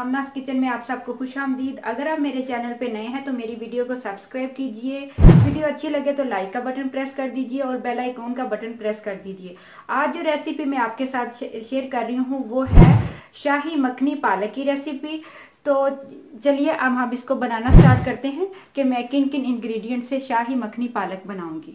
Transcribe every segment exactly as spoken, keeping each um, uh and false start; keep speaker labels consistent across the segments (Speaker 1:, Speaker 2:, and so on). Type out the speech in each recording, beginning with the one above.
Speaker 1: आमनास kitchen में आप सबको खुशामदीद। अगर आप मेरे चैनल पे नए हैं तो मेरी वीडियो को सब्सक्राइब कीजिए। वीडियो अच्छी लगे तो लाइक का बटन प्रेस कर दीजिए और बेल आइकॉन का बटन प्रेस कर दीजिए। आज जो रेसिपी मैं आपके साथ शेयर कर रही हूँ वो है शाही मखनी पालक की रेसिपी। तो चलिए अब हम इसको बनाना स्टार्ट करते हैं कि मैं किन किन इंग्रेडिएंट से शाही मखनी पालक बनाऊंगी।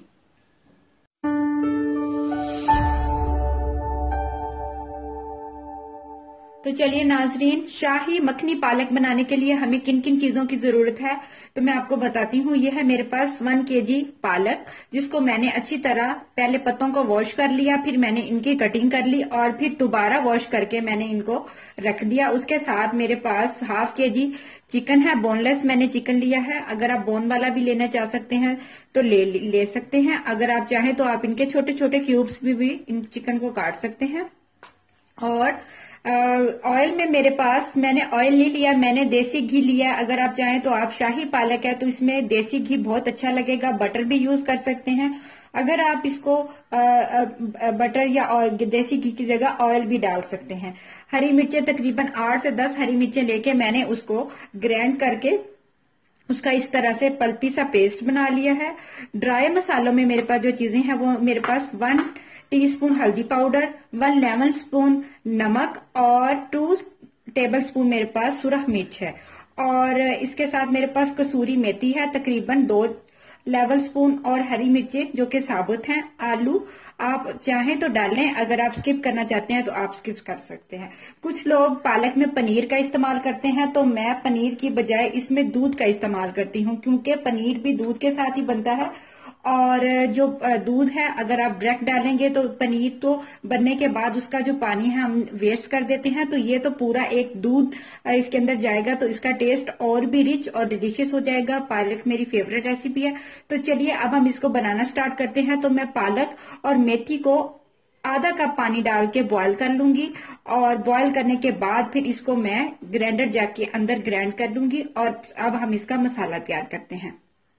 Speaker 1: तो चलिए नाजरीन, शाही मखनी पालक बनाने के लिए हमें किन किन चीजों की जरूरत है तो मैं आपको बताती हूँ। यह है मेरे पास वन केजी पालक, जिसको मैंने अच्छी तरह पहले पत्तों को वॉश कर लिया, फिर मैंने इनकी कटिंग कर ली और फिर दोबारा वॉश करके मैंने इनको रख दिया। उसके साथ मेरे पास हाफ के जी चिकन है, बोनलेस मैंने चिकन लिया है। अगर आप बोन वाला भी लेना चाह सकते हैं तो ले ले सकते हैं। अगर आप चाहें तो आप इनके छोटे छोटे क्यूब्स भी, भी इन चिकन को काट सकते हैं। और ऑयल में मेरे पास मैंने ऑयल नहीं लिया, मैंने देसी घी लिया। अगर आप चाहें तो आप शाही पालक है तो इसमें देसी घी बहुत अच्छा लगेगा, बटर भी यूज कर सकते हैं। अगर आप इसको आ, आ, बटर या देसी घी की जगह ऑयल भी डाल सकते हैं। हरी मिर्चें तकरीबन आठ से दस हरी मिर्चें लेके मैंने उसको ग्राइंड करके उसका इस तरह से पल्पी सा पेस्ट बना लिया है। ड्राई मसालों में मेरे पास जो चीजें हैं वो मेरे पास वन टीस्पून हल्दी पाउडर, वन लेमन स्पून नमक और टू टेबल स्पून मेरे पास सुरख मिर्च है। और इसके साथ मेरे पास कसूरी मेथी है तकरीबन दो लेवल स्पून और हरी मिर्चें जो कि साबुत हैं। आलू आप चाहें तो डालें, अगर आप स्किप करना चाहते हैं तो आप स्किप कर सकते हैं। कुछ लोग पालक में पनीर का इस्तेमाल करते हैं तो मैं पनीर की बजाय इसमें दूध का इस्तेमाल करती हूँ, क्योंकि पनीर भी दूध के साथ ही बनता है। और जो दूध है अगर आप डायरेक्ट डालेंगे तो पनीर तो बनने के बाद उसका जो पानी है हम वेस्ट कर देते हैं, तो ये तो पूरा एक दूध इसके अंदर जाएगा तो इसका टेस्ट और भी रिच और डिलीशियस हो जाएगा। पालक मेरी फेवरेट रेसिपी है। तो चलिए अब हम इसको बनाना स्टार्ट करते हैं। तो मैं पालक और मेथी को आधा कप पानी डाल के बॉईल कर लूंगी और बॉईल करने के बाद फिर इसको मैं ग्राइंडर जार के अंदर ग्राइंड कर लूंगी। और अब हम इसका मसाला तैयार करते हैं।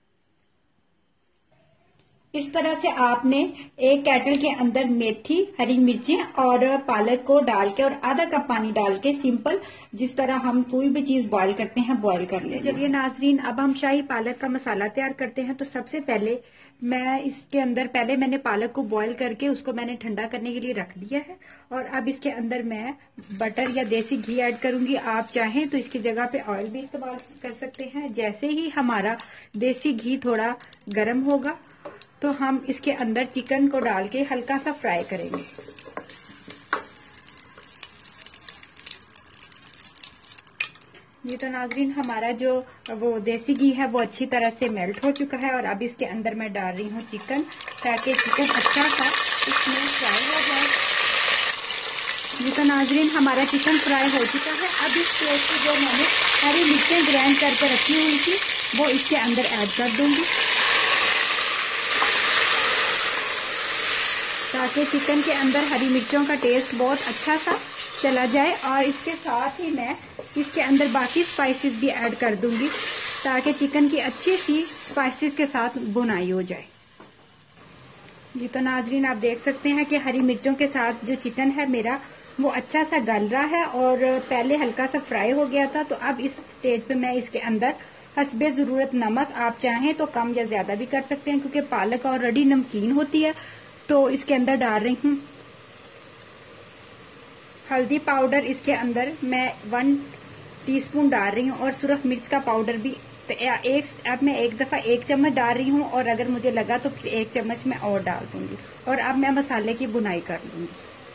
Speaker 1: इस तरह से आपने एक केटल के अंदर मेथी, हरी मिर्चें और पालक को डाल के और आधा कप पानी डाल के सिंपल जिस तरह हम कोई भी चीज बॉईल करते हैं बॉईल कर ले। चलिए नाजरीन, अब हम शाही पालक का मसाला तैयार करते हैं। तो सबसे पहले मैं इसके अंदर पहले मैंने पालक को बॉईल करके उसको मैंने ठंडा करने के लिए रख दिया है और अब इसके अंदर मैं बटर या देसी घी ऐड करूंगी। आप चाहें तो इसकी जगह पे ऑयल भी इस्तेमाल कर सकते हैं। जैसे ही हमारा देसी घी थोड़ा गर्म होगा तो हम इसके अंदर चिकन को डाल के हल्का सा फ्राई करेंगे। ये तो नाजरीन हमारा जो वो देसी घी है वो अच्छी तरह से मेल्ट हो चुका है और अब इसके अंदर मैं डाल रही हूँ चिकन, ताकि चिकन अच्छा सा इसमें फ्राई हो जाए। ये तो नाजरीन हमारा चिकन फ्राई हो चुका है। अब इस पेस्ट को जो मैंने हरी मिर्चें ग्राइंड करके रखी हुई थी वो इसके अंदर ऐड कर दूंगी, ताकि चिकन के अंदर हरी मिर्चों का टेस्ट बहुत अच्छा सा चला जाए। और इसके साथ ही मैं इसके अंदर बाकी स्पाइसेस भी ऐड कर दूंगी, ताकि चिकन की अच्छी सी स्पाइसेस के साथ बुनाई हो जाए। ये तो नाजरीन आप देख सकते हैं कि हरी मिर्चों के साथ जो चिकन है मेरा वो अच्छा सा गल रहा है और पहले हल्का सा फ्राई हो गया था। तो अब इस स्टेज पे मैं इसके अंदर हस्बे जरूरत नमक, आप चाहें तो कम या ज्यादा भी कर सकते हैं, क्योंकि पालक ऑलरेडी नमकीन होती है। तो इसके अंदर डाल रही हूँ हल्दी पाउडर, इसके अंदर मैं वन टीस्पून डाल रही हूँ और सुरख मिर्च का पाउडर भी तो एक अब मैं एक दफा एक चम्मच डाल रही हूँ और अगर मुझे लगा तो फिर एक चम्मच मैं और डाल दूंगी। और अब मैं मसाले की बुनाई कर लूंगी।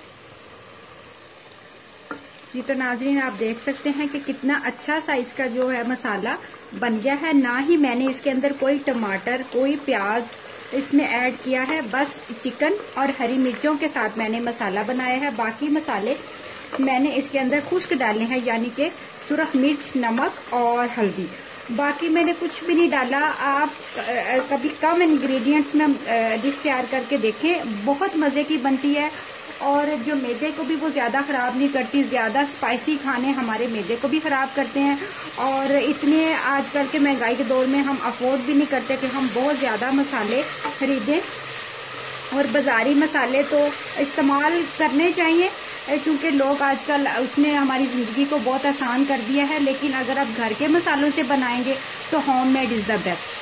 Speaker 1: जी तो नाजरीन आप देख सकते हैं कि कितना अच्छा सा इसका जो है मसाला बन गया है। ना ही मैंने इसके अंदर कोई टमाटर, कोई प्याज इसमें ऐड किया है, बस चिकन और हरी मिर्चों के साथ मैंने मसाला बनाया है। बाकी मसाले मैंने इसके अंदर खुश्क डाले हैं, यानी कि सुरख मिर्च, नमक और हल्दी। बाकी मैंने कुछ भी नहीं डाला। आप कभी कम इंग्रेडिएंट्स में डिश तैयार करके देखें, बहुत मजे की बनती है और जो मैदे को भी वो ज्यादा खराब नहीं करती। ज्यादा स्पाइसी खाने हमारे मैदे को भी खराब करते हैं और इतने आजकल के महंगाई के दौर में हम अफोर्ड भी नहीं करते कि हम बहुत ज्यादा मसाले खरीदें। और बाजारी मसाले तो इस्तेमाल करने चाहिए क्योंकि लोग आजकल उसने हमारी ज़िंदगी को बहुत आसान कर दिया है, लेकिन अगर आप घर के मसालों से बनाएंगे तो होममेड इज़ द बेस्ट।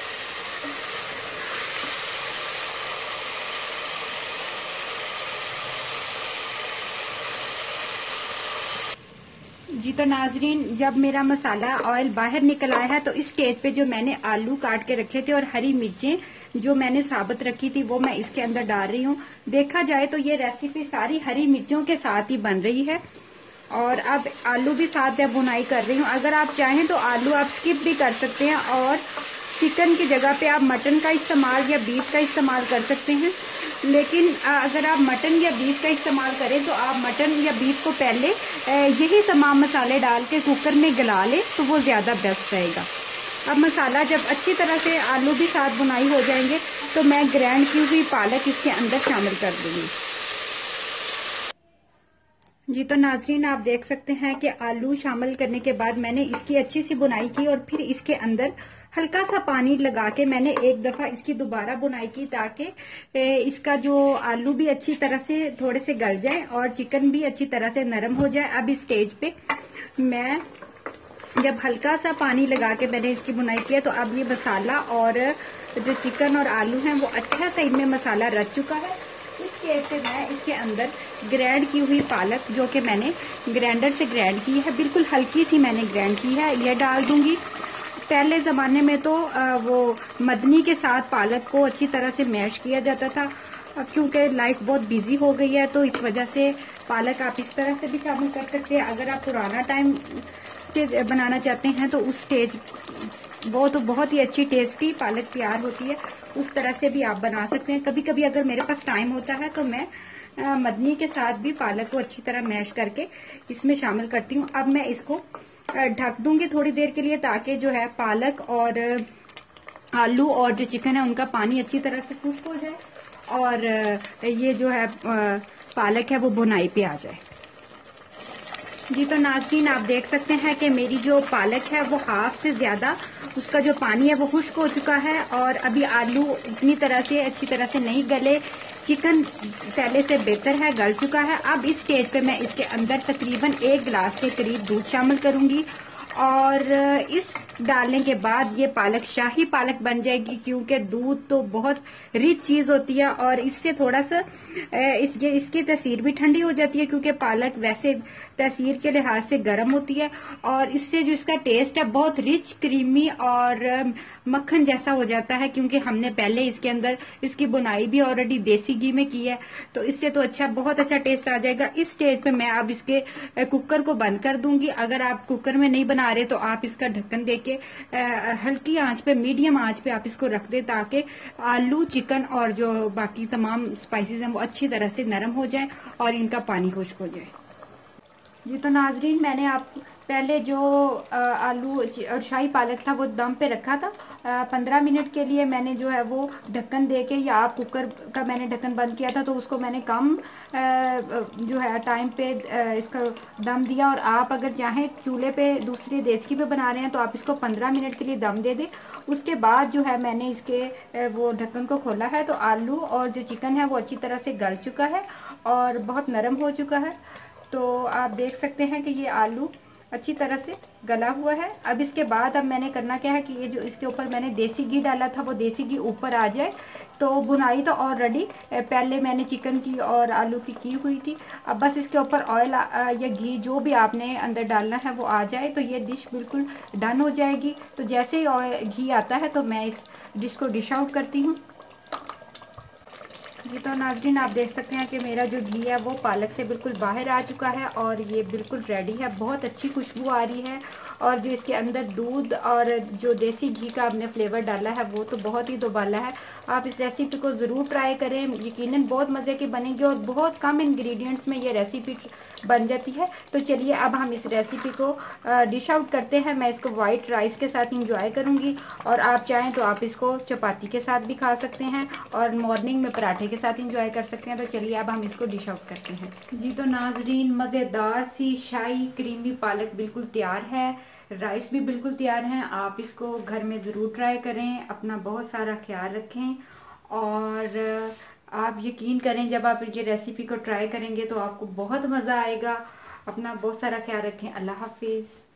Speaker 1: जी तो नाजरीन, जब मेरा मसाला ऑयल बाहर निकल आया है तो इस स्टेज पे जो मैंने आलू काट के रखे थे और हरी मिर्चें जो मैंने साबुत रखी थी वो मैं इसके अंदर डाल रही हूँ। देखा जाए तो ये रेसिपी सारी हरी मिर्चों के साथ ही बन रही है और अब आलू भी साथ में बुनाई कर रही हूँ। अगर आप चाहें तो आलू आप स्किप भी कर सकते हैं और चिकन की जगह पे आप मटन का इस्तेमाल या बीफ का इस्तेमाल कर सकते हैं, लेकिन अगर आप मटन या बीफ का इस्तेमाल करें तो आप मटन या बीफ को पहले यही तमाम मसाले डाल के कुकर में गला लें तो वो ज़्यादा बेस्ट रहेगा। अब मसाला जब अच्छी तरह से आलू भी साथ बुनाई हो जाएंगे तो मैं ग्राइंड की हुई पालक इसके अंदर शामिल कर दूंगी। जी तो नाजरीन, आप देख सकते हैं कि आलू शामिल करने के बाद मैंने इसकी अच्छी सी बुनाई की और फिर इसके अंदर हल्का सा पानी लगा के मैंने एक दफा इसकी दोबारा बुनाई की ताकि इसका जो आलू भी अच्छी तरह से थोड़े से गल जाए और चिकन भी अच्छी तरह से नरम हो जाए। अब इस स्टेज पे मैं जब हल्का सा पानी लगा के मैंने इसकी बुनाई किया तो अब ये मसाला और जो चिकन और आलू हैं वो अच्छा सा इनमें मसाला रच चुका है। इस स्टेज पे मैं इसके अंदर ग्राइंड की हुई पालक जो कि मैंने ग्राइंडर से ग्राइंड की है, बिल्कुल हल्की सी मैंने ग्राइंड की है, यह डाल दूंगी। पहले ज़माने में तो वो मदनी के साथ पालक को अच्छी तरह से मैश किया जाता था। अब क्योंकि लाइफ बहुत बिजी हो गई है तो इस वजह से पालक आप इस तरह से भी शामिल कर सकते हैं। अगर आप पुराना टाइम के बनाना चाहते हैं तो उस स्टेज वो तो बहुत ही अच्छी टेस्टी पालक तैयार होती है, उस तरह से भी आप बना सकते हैं। कभी कभी अगर मेरे पास टाइम होता है तो मैं आ, मदनी के साथ भी पालक को अच्छी तरह मैश करके इसमें शामिल करती हूँ। अब मैं इसको ढक दूंगी थोड़ी देर के लिए ताकि जो है पालक और आलू और जो चिकन है उनका पानी अच्छी तरह से खुश्क हो जाए और ये जो है पालक है वो बुनाई पे आ जाए। जी तो नाज़रीन, आप देख सकते हैं कि मेरी जो पालक है वो हाफ से ज्यादा उसका जो पानी है वो खुश्क हो चुका है और अभी आलू इतनी तरह से अच्छी तरह से नहीं गले, चिकन पहले से बेहतर है, गल चुका है। अब इस स्टेज पे मैं इसके अंदर तकरीबन एक गिलास के करीब दूध शामिल करूंगी और इस डालने के बाद ये पालक शाही पालक बन जाएगी, क्योंकि दूध तो बहुत रिच चीज होती है और इससे थोड़ा सा इस, ये इसकी तसीर भी ठंडी हो जाती है क्योंकि पालक वैसे तसीर के लिहाज से गर्म होती है और इससे जो इसका टेस्ट है बहुत रिच क्रीमी और मक्खन जैसा हो जाता है, क्योंकि हमने पहले इसके अंदर इसकी बुनाई भी ऑलरेडी देसी घी में की है तो इससे तो अच्छा बहुत अच्छा टेस्ट आ जाएगा। इस स्टेज पे मैं अब इसके कुकर को बंद कर दूंगी। अगर आप कुकर में नहीं बना रहे तो आप इसका ढक्कन देके हल्की आंच पे, मीडियम आंच पे आप इसको रख दे ताकि आलू, चिकन और जो बाकी तमाम स्पाइसेस हैं वो अच्छी तरह से नरम हो जाए और इनका पानी खुश्क हो जाए। जी तो नाजरीन, मैंने आप पहले जो आलू और शाही पालक था वो दम पे रखा था पंद्रह मिनट के लिए। मैंने जो है वो ढक्कन दे के, या आप कुकर का मैंने ढक्कन बंद किया था तो उसको मैंने कम जो है टाइम पे इसका दम दिया। और आप अगर चाहें चूल्हे पे दूसरी देचकी पे बना रहे हैं तो आप इसको पंद्रह मिनट के लिए दम दे दें। उसके बाद जो है मैंने इसके वो ढक्कन को खोला है तो आलू और जो चिकन है वो अच्छी तरह से गल चुका है और बहुत नरम हो चुका है। तो आप देख सकते हैं कि ये आलू अच्छी तरह से गला हुआ है। अब इसके बाद अब मैंने करना क्या है कि ये जो इसके ऊपर मैंने देसी घी डाला था वो देसी घी ऊपर आ जाए। तो बुनाई तो ऑलरेडी पहले मैंने चिकन की और आलू की की हुई थी, अब बस इसके ऊपर ऑयल या घी जो भी आपने अंदर डालना है वो आ जाए तो ये डिश बिल्कुल डन हो जाएगी। तो जैसे ही ऑयल घी आता है तो मैं इस डिश को डिश आउट करती हूँ। ये तो नाज़रीन, आप देख सकते हैं कि मेरा जो घी है वो पालक से बिल्कुल बाहर आ चुका है और ये बिल्कुल रेडी है। बहुत अच्छी खुशबू आ रही है और जो इसके अंदर दूध और जो देसी घी का आपने फ्लेवर डाला है वो तो बहुत ही दुबाला है। आप इस रेसिपी को ज़रूर ट्राई करें, यकीनन बहुत मज़े की बनेगी और बहुत कम इंग्रेडिएंट्स में ये रेसिपी बन जाती है। तो चलिए अब हम इस रेसिपी को डिश आउट करते हैं। मैं इसको वाइट राइस के साथ इंजॉय करूँगी और आप चाहें तो आप इसको चपाती के साथ भी खा सकते हैं और मॉर्निंग में पराठे के साथ इंजॉय कर सकते हैं। तो चलिए अब हम इसको डिश आउट करते हैं। जी तो नाजरीन, मज़ेदार सी शाही क्रीमी पालक बिल्कुल तैयार है, राइस भी बिल्कुल तैयार हैं। आप इसको घर में ज़रूर ट्राई करें, अपना बहुत सारा ख्याल रखें और आप यकीन करें, जब आप ये रेसिपी को ट्राई करेंगे तो आपको बहुत मजा आएगा। अपना बहुत सारा ख्याल रखें। अल्लाह हाफिज।